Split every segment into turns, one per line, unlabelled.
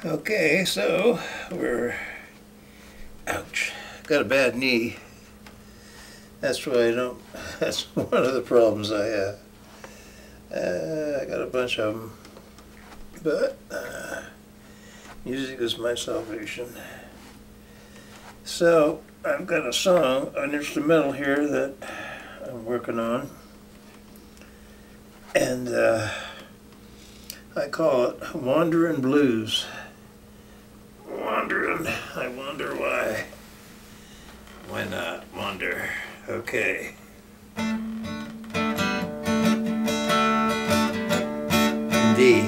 Okay, so ouch, got a bad knee. That's why that's one of the problems I have. I got a bunch of them, but music is my salvation. So I've got a song, an instrumental here that I'm working on, and I call it Wandering Blues. Wandering, I wonder why. Why not wander? Okay. D.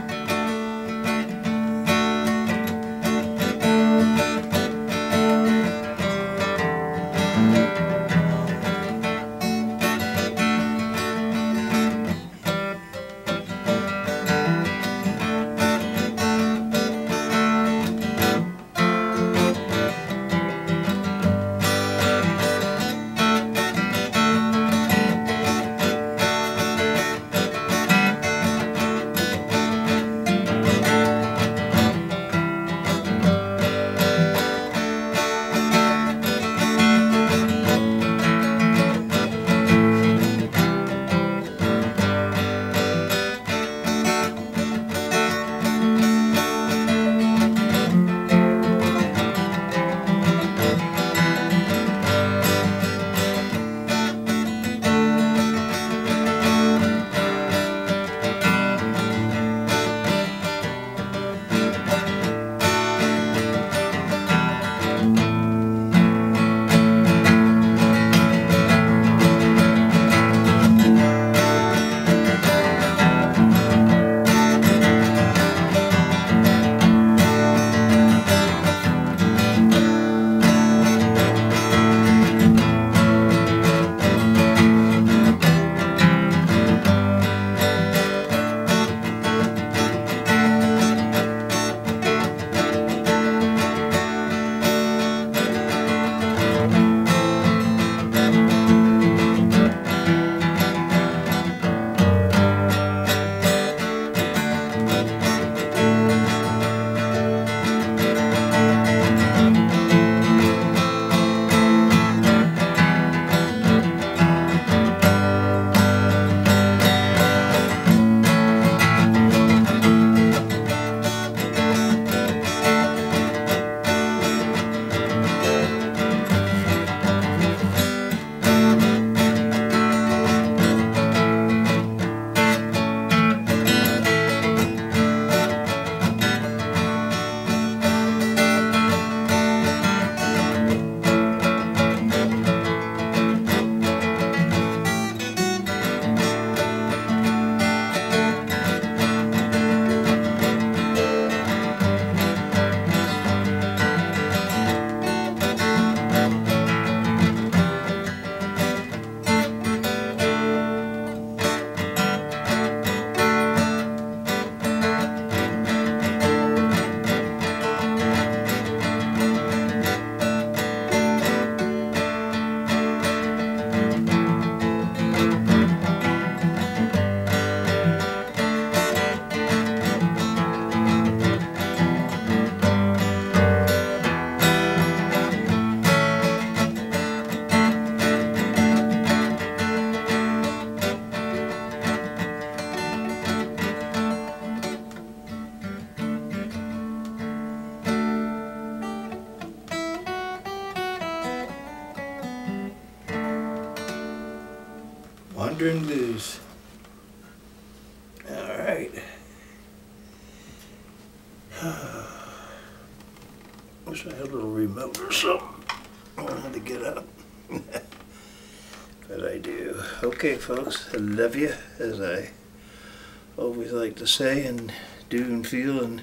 Wandering Blues. All right. Wish I had a little remote or something. I had to get up. But I do. Okay, folks, I love you, as I always like to say and do and feel, and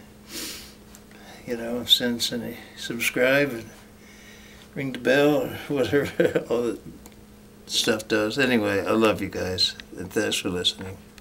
since any subscribe and ring the bell or whatever all that stuff does. Anyway, I love you guys, and thanks for listening.